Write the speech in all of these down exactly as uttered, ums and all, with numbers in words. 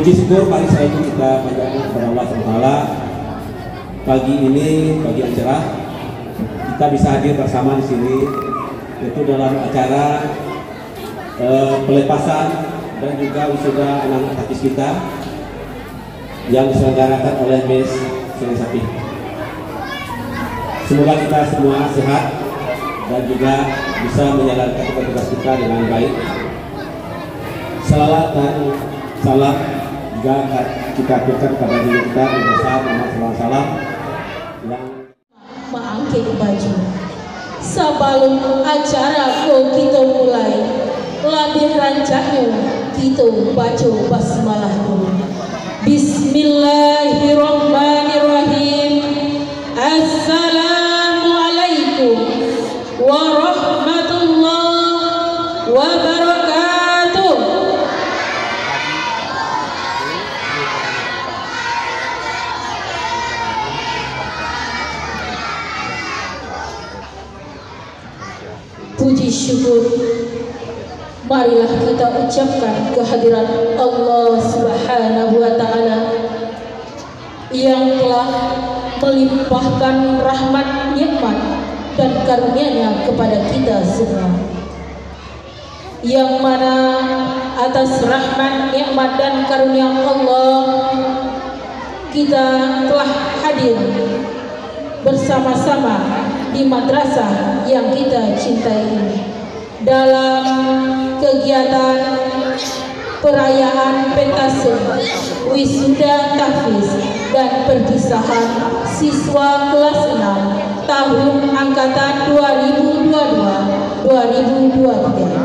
Puji syukur mari saya itu kita panjatkan kepada Allah subhanahu wa taala. Pagi ini, pagi yang cerah, kita bisa hadir bersama di sini, yaitu dalam acara eh, pelepasan dan juga wisuda anak-anak takis kita yang diselenggarakan oleh M I S Sungai Sapi. Semoga kita semua sehat dan juga bisa menjalankan tugas kita dengan baik. Salawat dan salam juga kita aturkan kepada diri kita besar Muhammad shallallahu alaihi wasallam yang mengangkat baju. Sebelum acara ko kita mulai, lebih rancaknya kita baca basmalah dulu. Bismillahirrahmanirrahim. Assalamualaikum warahmatullahi wabarakatuh. Puji syukur marilah kita ucapkan kehadiran Allah Subhanahu wa taala yang telah melimpahkan rahmat, nikmat dan karunia-Nya kepada kita semua. Yang mana atas rahmat, nikmat dan karunia Allah kita telah hadir bersama-sama di madrasah yang kita cintai ini dalam kegiatan perayaan pentas wisuda tahfiz dan perpisahan siswa kelas enam tahun angkatan dua ribu dua puluh dua dua ribu dua puluh tiga.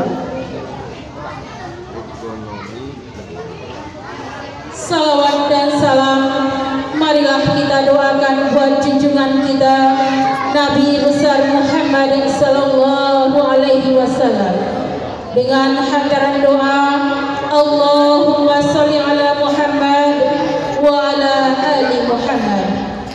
Salawat dan salam marilah kita doakan buat junjungan kita Nabi besar Muhammad sallallahu alaihi wasallam dengan hantaran doa Allahumma sholli ala Muhammad wa ala ali Muhammad.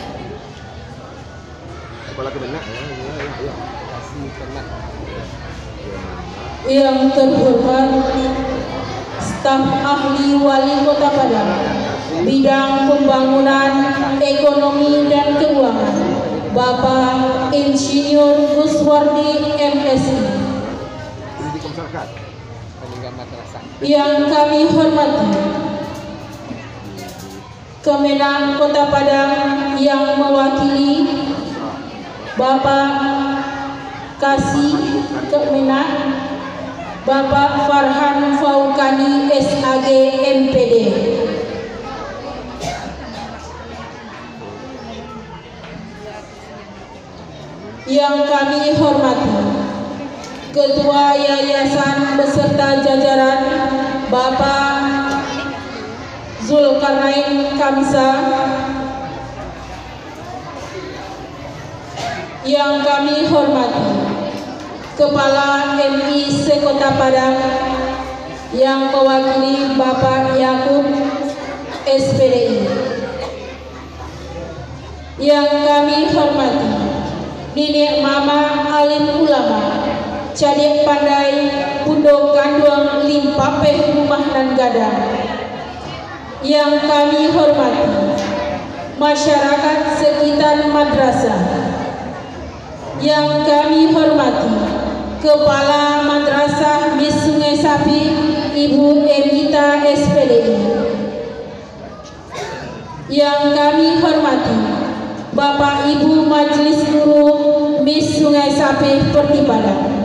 Yang terhormat staf ahli wali kota Padang bidang pembangunan ekonomi dan keuangan Bapak Insinyur Guswardi M Si. Yang kami hormati Kemenang Kota Padang yang mewakili Bapak Kasih Kemenang Bapak Farhan Faukani S A G M P D. Yang kami hormati Ketua Yayasan beserta jajaran Bapak Zulkarnain Kamsa. Yang kami hormati Kepala M I se-Kota Padang yang mewakili Bapak Yakub S P D I. Yang kami hormati Nenek Mama Alim Ulama Cadik Pandai Pundok Ganduang Limpapeh Rumah nan Gadang. Yang kami hormati masyarakat sekitar madrasah. Yang kami hormati Kepala Madrasah M I S Sungai Sapi Ibu Emita S P D I. Yang kami hormati Bapak Ibu Majelis Guru M I S Sungai Sapi Perti Padang.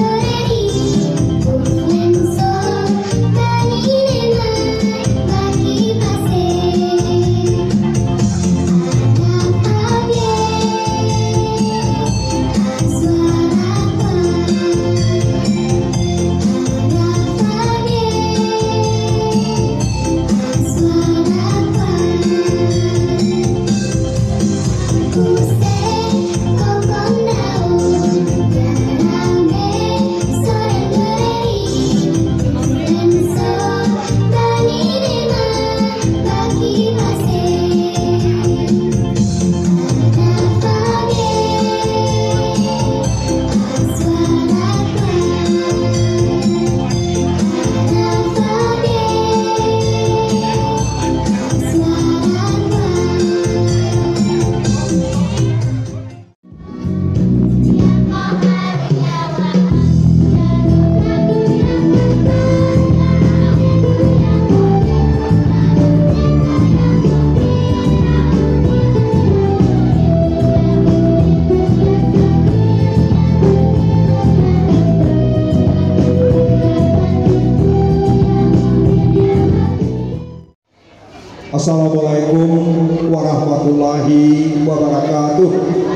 Bagi Assalamualaikum warahmatullahi wabarakatuh.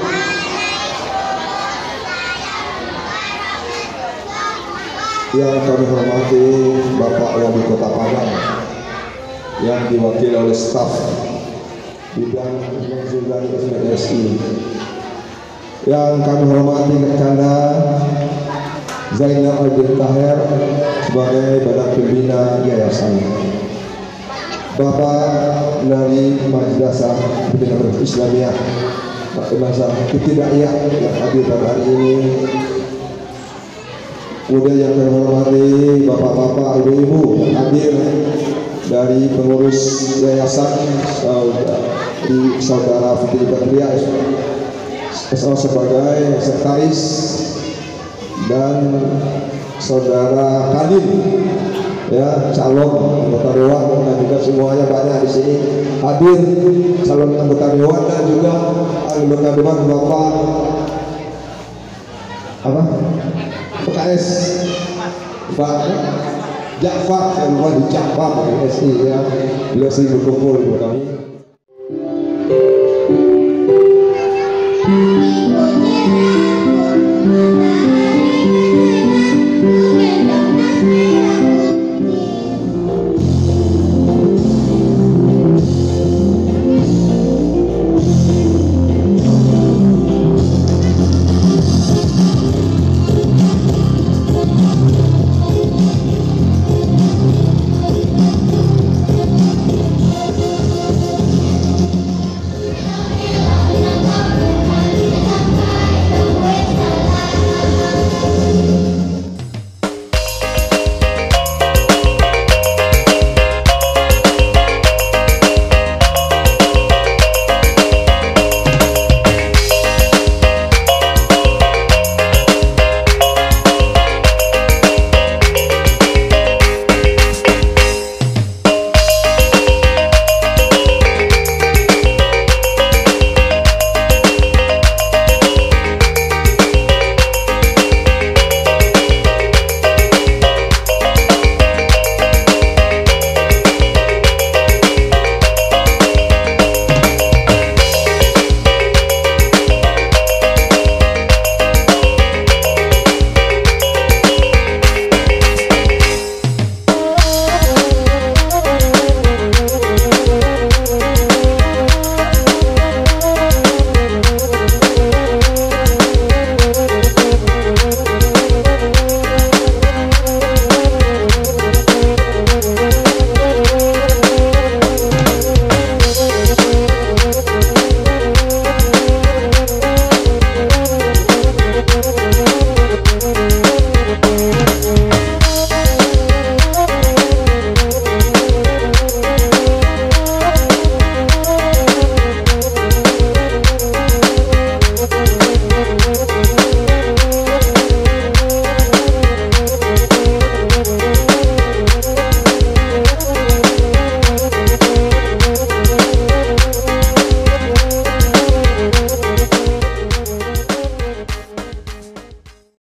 Yang kami hormati Bapak Wali Kota Padang yang diwakili oleh staf bidang dari S M S I, yang kami hormati Rekanda Zainal Abidin Taher sebagai badan pembina yayasan, Bapak dari Majelis Pendidikan Islamiyah Madrasah Ibtidaiyah yang hadir pada hari ini. Kemudian yang kami hormati bapak-bapak, ibu-ibu yang hadir dari pengurus yayasan di saudara Fitri Badriah S O sebagai sekretaris, dan saudara Kadin ya calon anggota dewan, dan juga semuanya banyak di sini hadir calon anggota dewan, dan juga anggota dewan Bapak apa P K S Pak Ja'far, yang bukan di Ja'far S I ya, beliau sering berkumpul dengan kami.